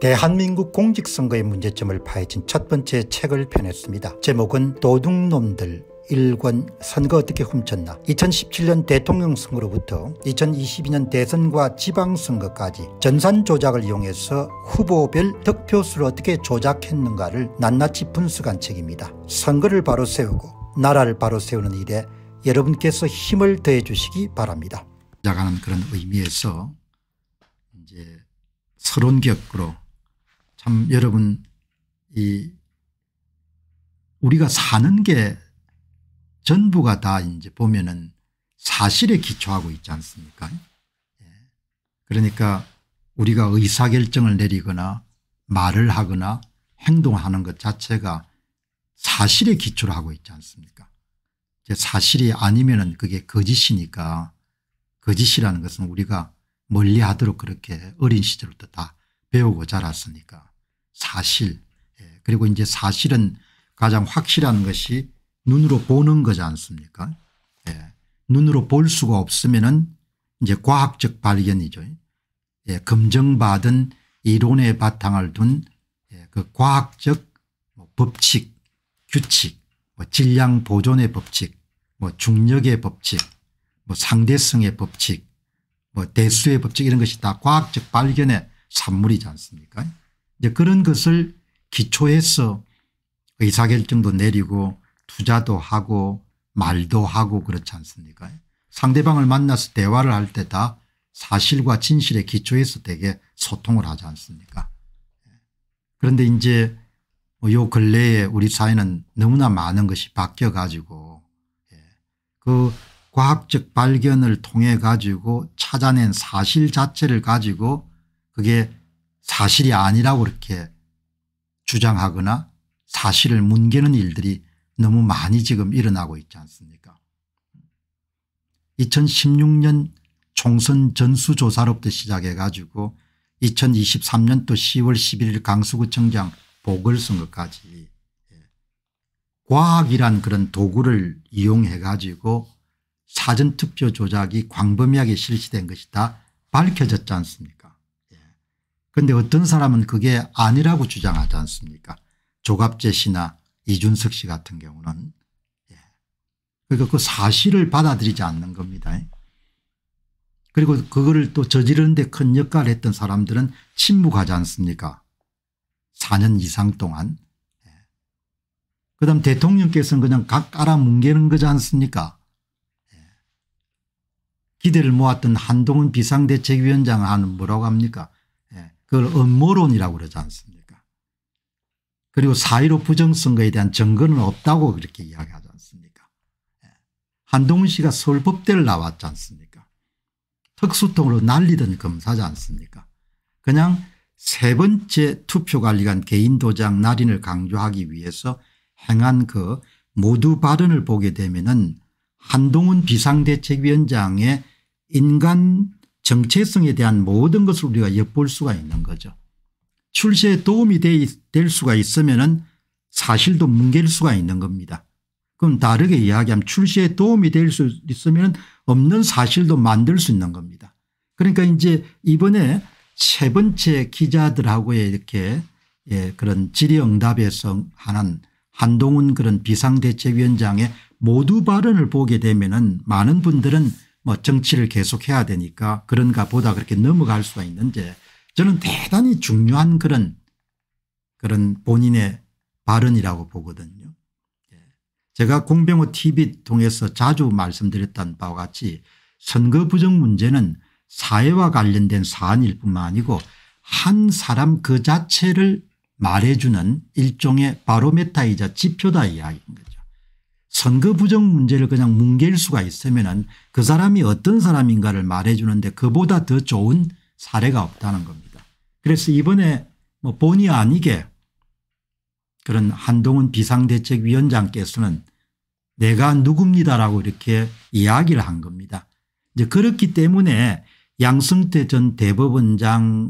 대한민국 공직선거의 문제점을 파헤친 첫 번째 책을 펴냈습니다. 제목은 도둑놈들 1권 선거 어떻게 훔쳤나. 2017년 대통령 선거로부터 2022년 대선과 지방선거까지 전산 조작을 이용해서 후보별 득표수를 어떻게 조작했는가를 낱낱이 분석한 책입니다. 선거를 바로 세우고 나라를 바로 세우는 일에 여러분께서 힘을 더해 주시기 바랍니다. 조작하는 그런 의미에서 이제 서론격으로 참 여러분 우리가 사는 게 전부가 다 이제 보면은 사실에 기초하고 있지 않습니까? 그러니까 우리가 의사결정을 내리거나 말을 하거나 행동하는 것 자체가 사실에 기초로 하고 있지 않습니까? 사실이 아니면은 그게 거짓이니까, 거짓이라는 것은 우리가 멀리 하도록 그렇게 어린 시절부터 다 배우고 자랐으니까 사실. 그리고 이제 사실은 가장 확실한 것이 눈으로 보는 거지 않습니까? 눈으로 볼 수가 없으면은 이제 과학적 발견이죠. 검증받은 이론의 바탕을 둔 그 과학적 법칙, 규칙, 질량 보존의 법칙, 중력의 법칙, 상대성의 법칙, 대수의 법칙, 이런 것이 다 과학적 발견의 산물이지 않습니까? 이제 그런 것을 기초해서 의사결정도 내리고 투자도 하고 말도 하고 그렇지 않습니까? 상대방을 만나서 대화를 할 때 다 사실과 진실에 기초해서 되게 소통을 하지 않습니까? 그런데 이제 요 근래에 우리 사회는 너무나 많은 것이 바뀌어 가지고 그 과학적 발견을 통해 가지고 찾아낸 사실 자체를 가지고 그게 사실이 아니라고 그렇게 주장하거나 사실을 뭉개는 일들이 너무 많이 지금 일어나고 있지 않습니까? 2016년 총선 전수조사로부터 시작해 가지고 2023년도 10월 11일 강서구청장 보궐선거까지 과학이란 그런 도구를 이용해 가지고 사전투표 조작이 광범위하게 실시된 것이 다 밝혀졌지 않습니까? 그런데 어떤 사람은 그게 아니라고 주장하지 않습니까? 조갑재 씨나 이준석 씨 같은 경우는. 그러니까 그 사실을 받아들이지 않는 겁니다. 그리고 그거를 또 저지르는 데 큰 역할을 했던 사람들은 침묵하지 않습니까? 4년 이상 동안. 그다음 대통령께서는 그냥 각 깔아뭉개는 거지 않습니까? 기대를 모았던 한동훈 비상대책위원장은 뭐라고 합니까? 그걸 음모론이라고 그러지 않습니까? 그리고 4.15 부정선거에 대한 증거는 없다고 그렇게 이야기하지 않습니까? 한동훈 씨가 서울법대를 나왔지 않습니까? 특수통으로 날리던 검사지 않습니까? 그냥 세 번째 투표관리관 개인도장 날인을 강조하기 위해서 행한 그 모두 발언을 보게 되면은 한동훈 비상대책위원장의 인간 정체성에 대한 모든 것을 우리가 엿볼 수가 있는 거죠. 출세에 도움이 될 수가 있으면은 사실도 뭉갤 수가 있는 겁니다. 그럼 다르게 이야기하면 출세에 도움이 될 수 있으면 없는 사실도 만들 수 있는 겁니다. 그러니까 이제 이번에 세 번째 기자들하고의 이렇게 그런 질의응답에서 하는 한동훈 그런 비상대책위원장의 모두 발언을 보게 되면은 많은 분들은 정치를 계속해야 되니까 그런가 보다 그렇게 넘어갈 수가 있는데 저는 대단히 중요한 그런 본인의 발언이라고 보거든요. 제가 공병호 TV 통해서 자주 말씀드렸던 바와 같이 선거 부정 문제는 사회와 관련된 사안일 뿐만 아니고 한 사람 그 자체를 말해주는 일종의 바로메타이자 지표다 이야기인 거죠. 선거 부정 문제를 그냥 뭉갤 수가 있으면 그 사람이 어떤 사람인가를 말해주는데 그보다 더 좋은 사례가 없다는 겁니다. 그래서 이번에 본의 아니게 그런 한동훈 비상대책위원장께서는 내가 누굽니다라고 이렇게 이야기를 한 겁니다. 이제 그렇기 때문에 양승태 전 대법원장을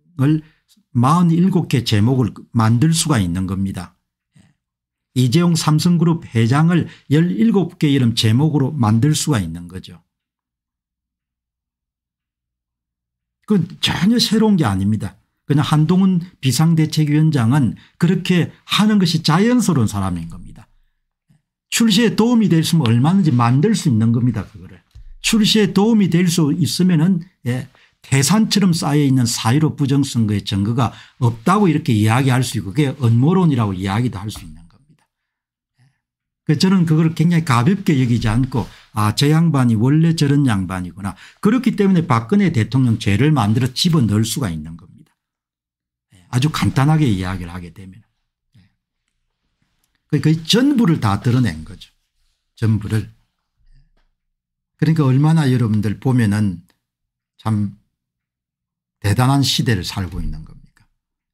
47개 제목을 만들 수가 있는 겁니다. 이재용 삼성그룹 회장을 17개 이름 제목으로 만들 수가 있는 거죠. 그건 전혀 새로운 게 아닙니다. 그냥 한동훈 비상대책위원장은 그렇게 하는 것이 자연스러운 사람인 겁니다. 출시에 도움이 될 수 있으면 얼마든지 만들 수 있는 겁니다. 그거를. 출시에 도움이 될 수 있으면은 태산처럼 쌓여있는 4.15 부정선거의 증거가 없다고 이렇게 이야기할 수 있고 그게 음모론이라고 이야기도 할 수 있는 겁니다. 저는 그걸 굉장히 가볍게 여기지 않고 저 양반이 원래 저런 양반이구나. 그렇기 때문에 박근혜 대통령 죄를 만들어 집어넣을 수가 있는 겁니다. 아주 간단하게 이야기를 하게 되면. 거의 전부를 다 드러낸 거죠. 전부를. 그러니까 얼마나 여러분들 보면은 참 대단한 시대를 살고 있는 겁니까.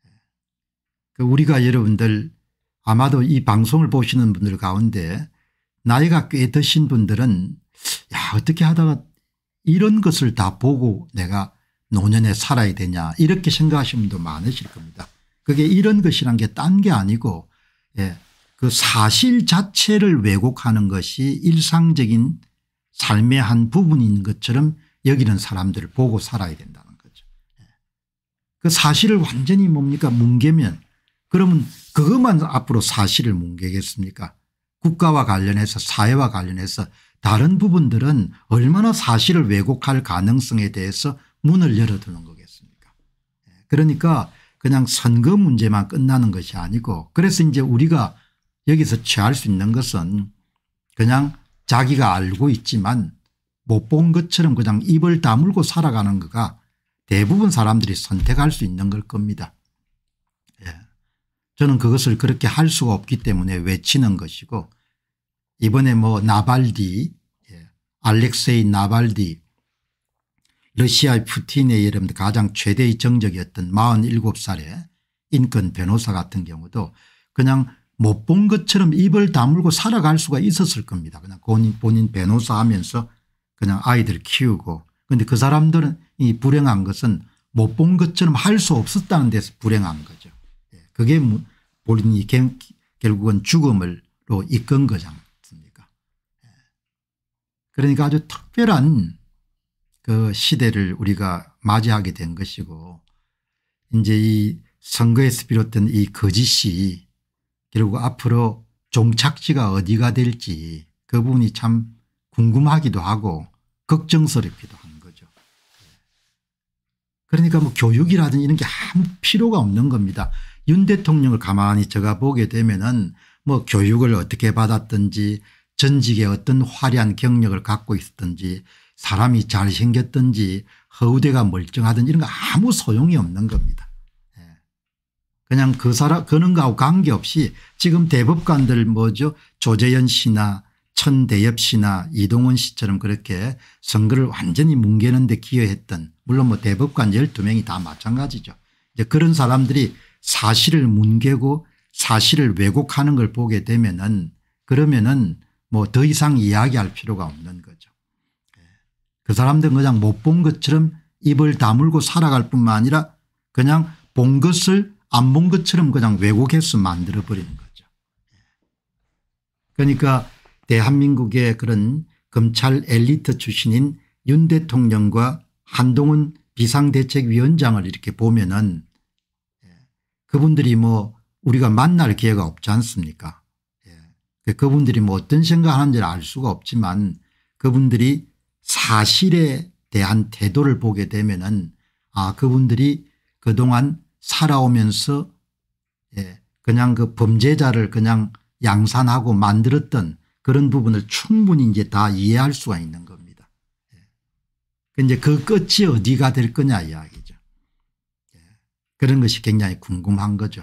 우리가 여러분들 아마도 이 방송을 보시는 분들 가운데 나이가 꽤 드신 분들은 야 어떻게 하다가 이런 것을 다 보고 내가 노년에 살아야 되냐 이렇게 생각하시는 분도 많으실 겁니다. 그게 이런 것이란 게 딴 게 아니고 그 사실 자체를 왜곡하는 것이 일상적인 삶의 한 부분인 것처럼 여기는 사람들을 보고 살아야 된다는 거죠. 그 사실을 완전히 뭡니까 뭉개면 그러면 그것만 앞으로 사실을 뭉개겠습니까. 국가와 관련해서 사회와 관련해서 다른 부분들은 얼마나 사실을 왜곡할 가능성에 대해서 문을 열어두는 거겠습니까. 그러니까 그냥 선거 문제만 끝나는 것이 아니고 그래서 이제 우리가 여기서 취할 수 있는 것은 그냥 자기가 알고 있지만 못 본 것처럼 그냥 입을 다물고 살아가는 거가 대부분 사람들이 선택할 수 있는 걸 겁니다. 저는 그것을 그렇게 할 수가 없기 때문에 외치는 것이고 이번에 뭐 나발디 알렉세이 나발디 러시아의 푸틴의 여러분들 가장 최대의 정적이었던 47살의 인권 변호사 같은 경우도 그냥 못 본 것처럼 입을 다물고 살아갈 수가 있었을 겁니다. 그냥 본인 변호사 하면서 그냥 아이들 키우고 그런데 그 사람들은 이 불행한 것은 못 본 것처럼 할 수 없었다는 데서 불행한 거죠. 그게 본인이 결국은 죽음으로 이끈 거지 않습니까. 그러니까 아주 특별한 그 시대를 우리가 맞이하게 된 것이고 이제 이 선거에서 비롯된 이 거짓이 결국 앞으로 종착지가 어디가 될지 그 부분이 참 궁금하기도 하고 걱정스럽기도 한 거죠. 그러니까 뭐 교육이라든지 이런 게 아무 필요가 없는 겁니다. 윤 대통령을 가만히 제가 보게 되면은 뭐 교육을 어떻게 받았든지 전직에 어떤 화려한 경력을 갖고 있었든지 사람이 잘생겼든지 허우대가 멀쩡하든지 이런 거 아무 소용이 없는 겁니다. 그냥 그런 거하고 관계없이 지금 대법관들 뭐죠 조재현 씨나 천대엽 씨나 이동원 씨처럼 그렇게 선거를 완전히 뭉개는 데 기여했던 물론 뭐 대법관 12명이 다 마찬가지죠. 이제 그런 사람들이 사실을 뭉개고 사실을 왜곡하는 걸 보게 되면은 그러면은 뭐 더 이상 이야기할 필요가 없는 거죠. 그 사람들은 그냥 못 본 것처럼 입을 다물고 살아갈 뿐만 아니라 그냥 본 것을 안 본 것처럼 그냥 왜곡해서 만들어버리는 거죠. 그러니까 대한민국의 그런 검찰 엘리트 출신인 윤 대통령과 한동훈 비상대책위원장을 이렇게 보면은 그분들이 뭐 우리가 만날 기회가 없지 않습니까. 그분들이 뭐 어떤 생각하는지를 알 수가 없지만 그분들이 사실에 대한 태도를 보게 되면은 그분들이 그동안 살아오면서 그냥 그 범죄자를 그냥 양산하고 만들었던 그런 부분을 충분히 이제 다 이해할 수가 있는 겁니다. 이제 그 끝이 어디가 될 거냐 이야기죠. 그런 것이 굉장히 궁금한 거죠.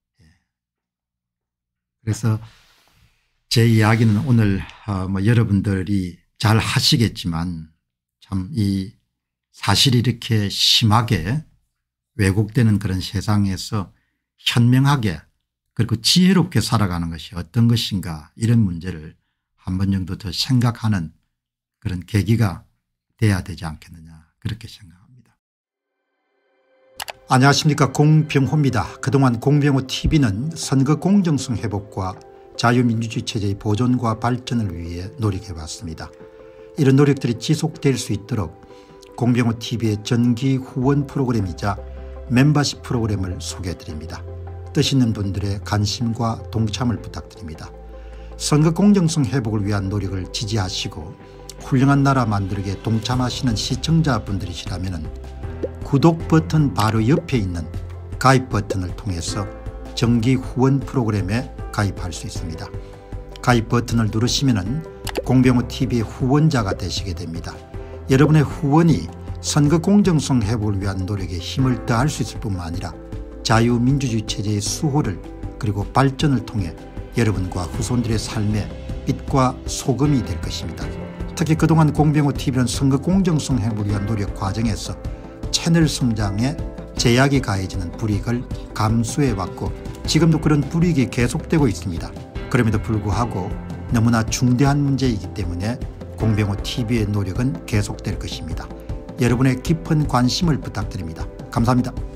그래서 제 이야기는 오늘 뭐 여러분들이 잘 하시겠지만 참 이 사실이 이렇게 심하게 왜곡되는 그런 세상에서 현명하게 그리고 지혜롭게 살아가는 것이 어떤 것인가 이런 문제를 한 번 정도 더 생각하는 그런 계기가 돼야 되지 않겠느냐 그렇게 생각합니다. 안녕하십니까 공병호입니다. 그동안 공병호TV는 선거 공정성 회복과 자유민주주의 체제의 보존과 발전을 위해 노력해왔습니다. 이런 노력들이 지속될 수 있도록 공병호TV의 정기 후원 프로그램이자 멤버십 프로그램을 소개해드립니다. 뜻 있는 분들의 관심과 동참을 부탁드립니다. 선거 공정성 회복을 위한 노력을 지지하시고 훌륭한 나라 만들기에 동참하시는 시청자분들이시라면 구독 버튼 바로 옆에 있는 가입 버튼을 통해서 정기 후원 프로그램에 가입할 수 있습니다. 가입 버튼을 누르시면 공병호TV의 후원자가 되시게 됩니다. 여러분의 후원이 선거 공정성 회복을 위한 노력에 힘을 더할 수 있을 뿐만 아니라 자유민주주의 체제의 수호를 그리고 발전을 통해 여러분과 후손들의 삶에 빛과 소금이 될 것입니다. 특히 그동안 공병호TV는 선거 공정성 회복을 위한 노력 과정에서 채널 성장에 제약이 가해지는 불이익을 감수해왔고 지금도 그런 불이익이 계속되고 있습니다. 그럼에도 불구하고 너무나 중대한 문제이기 때문에 공병호TV의 노력은 계속될 것입니다. 여러분의 깊은 관심을 부탁드립니다. 감사합니다.